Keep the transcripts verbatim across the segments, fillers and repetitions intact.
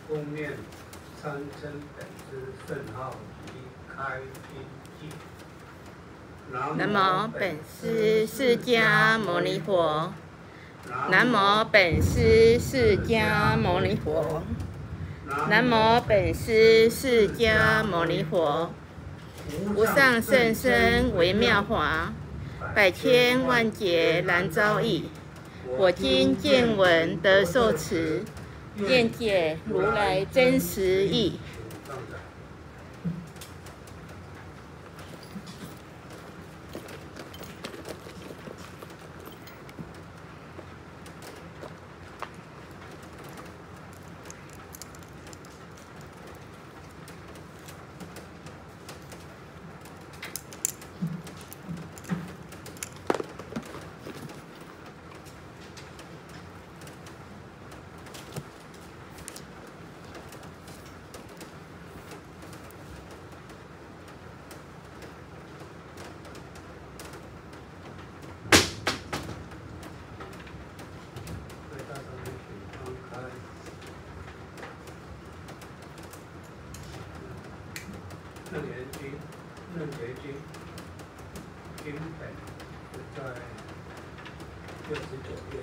封面三称本师圣号及开心记。 南无本师释迦牟尼佛。南无本师释迦牟尼佛。南无本师释迦牟尼佛。无上甚深微妙法，百千万劫难遭遇。我今见闻得受持，愿解如来真实义。 楞严经，楞严经经本是在六十九页，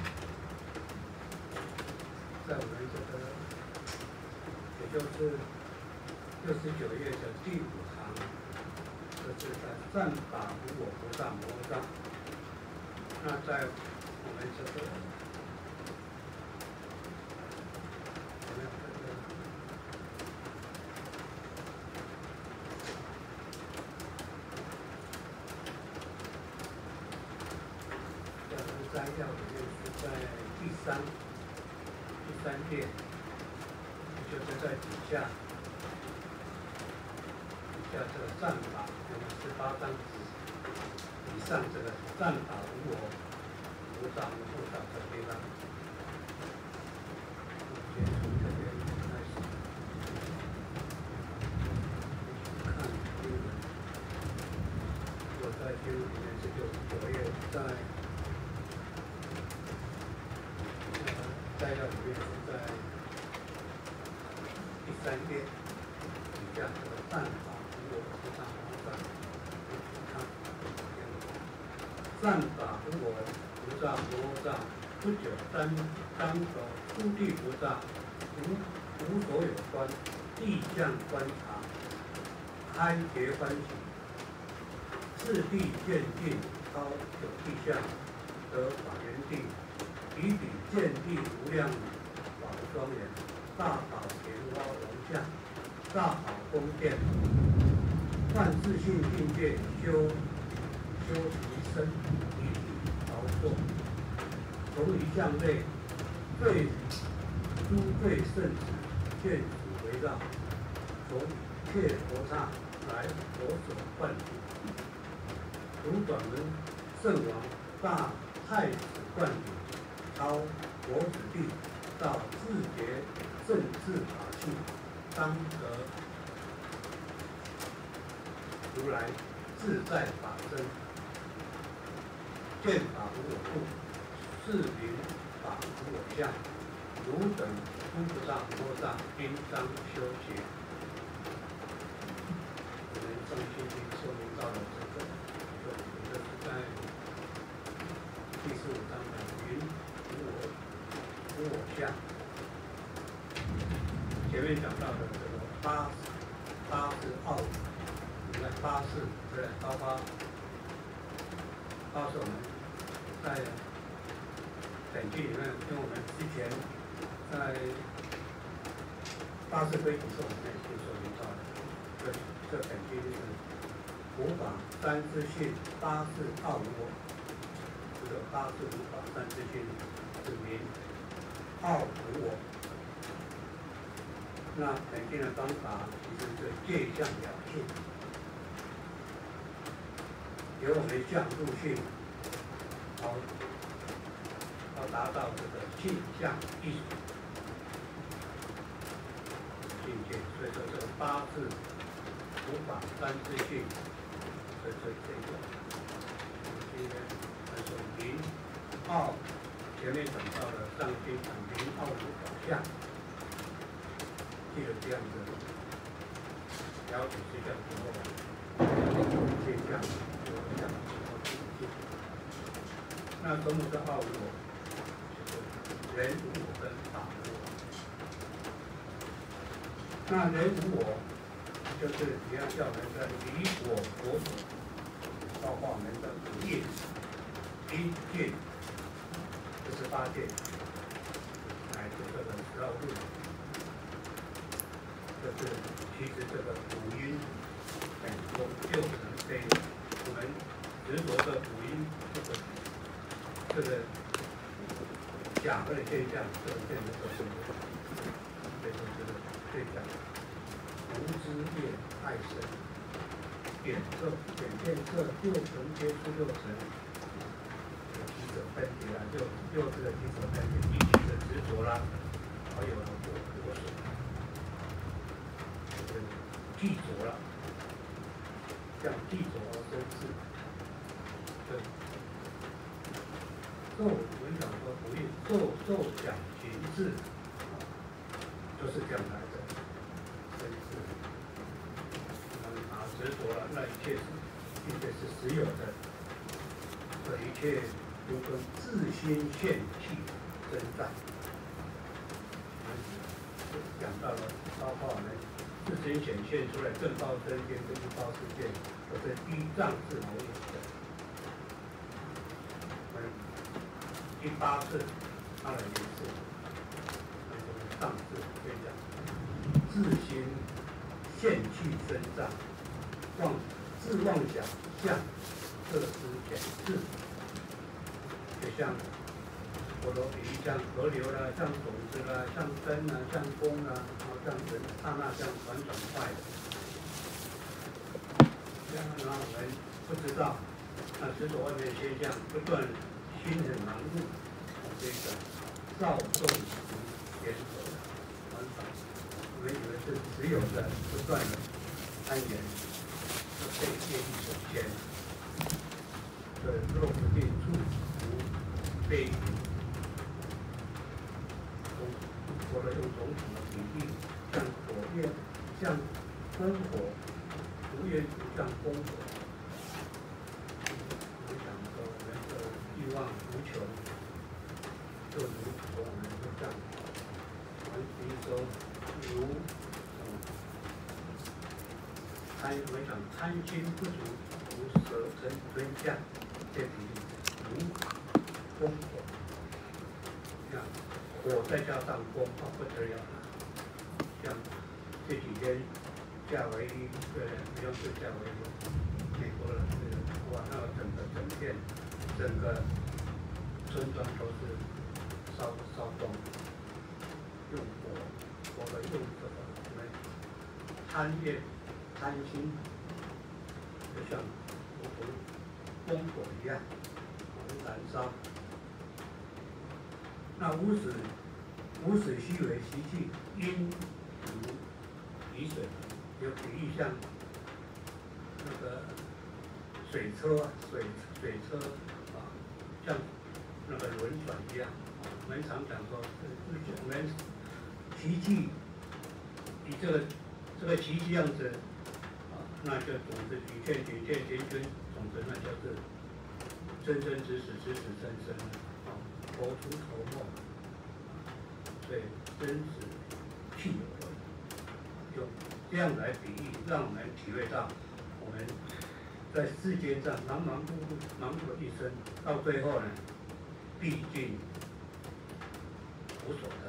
在我们这个，也就是六十九页的第五行，这是在善法无我菩萨摩诃萨。那在我们这个。摘要里面是在第三第三页，就是在底下底下这个善法，我们十八章以上这个善法无我无常无不少这地方，先从这边开始看经文。我在经文里面是六十九页，在。摘要里面是在第三页底下这个善法无我菩萨摩诃萨，看善法无我菩萨摩诃萨，不久当当得初地菩萨，无无所有观，意象观察，开觉欢喜，次第见定，超有地相，得法缘定。以彼见地无量宝庄严，大宝莲花龙象，大宝宫殿，万自性境界修修其身，以彼劳作。从一向内，对诸对圣子见此围绕，从切佛刹来佛所灌顶，如短门圣王大太子灌顶。超佛子地到自觉正智法器，当得如来自在法身，见法无我故，是名法无我相。汝等诸菩萨摩诃萨应当修习。我们上星期说明到了这个，这是在第十五章的云。无我相，前面讲到的这个八八是奥，你看八是对，包括八是我们在本经里面，因为我们之前在八识归体是我们已经说明到的，这这本经是无法三自性，八是奥无我，这个八是无法三自性是名。奥无我，那本经的方法其实是借相了性，由我们相入性，好，要达到这个性相艺术境界。所以说这个八字无法三自性，所以说这个我们今天来说名奥。前面讲到了上经讲名奥无我相， 具有这样的了解现象之后，现象有这样的情况。那什么是二无我？就是人无我跟法无我。那人无我，就是你要叫人的离我我所，包括我们的五业、一界、四十八界，乃至这个十二路，就是其实这个五音很多，就可能被我们执着的五音这个这个假的现象，这个现象的生活，所以说这个这讲无知业爱生，眼色眼见色六尘接触六尘，七者分别啊，六六这个七者分别，一起的执着啦，还有了我我所，这个记着了，这样记着而生智，对。受我们讲说不应受受想行识，就是这样来的。生智，我们啊执着了，那一切是一切是实有的，这一切都跟自心现气真在。讲到了，包括我们自身显现出来正报真见跟不报世界，都是依仗是某有的。第八次，他的也是，那个上次可以讲，自心现气生障，妄自妄想相，摄施显示，就像佛陀比喻像河流啦，像种子啦，像根啦，像风啦，然后像人刹那像转转快的，这样呢我们不知道，那执着外面的现象不断。心很忙碌，这个躁动如连锁的玩法，我们以为是只有的不断的攀岩，被业力所牵，这若不定处无被佛陀用种种的比喻，像火焰，像烽火，无缘不像烽火。欲望无穷，就如我们就这样，我们比如说如什么贪，我们讲贪心不足，如蛇成吞象，这比喻如烽火，像火再加上风，啊不得了了。像这几天夏威夷，对，不用是夏威夷，美国的这个哇，那个整个整片。整个村庄都是烧烧光，用火，或者用这个我们贪恋、贪心，就像如烽火一样，燃烧。那无始无始虚为习气，因如雨水，有比喻像那个水车，水水车。像那个轮转一样，我们常讲说，我们奇迹以这个这个奇迹样子，啊，那就种子举见举见见君，种子那就是真真实实实实真真的，啊，头出头没，所以真实具有而已，用这样来比喻，让我们体会到我们。在世间上忙忙碌碌、忙碌的一生，到最后呢，毕竟无所。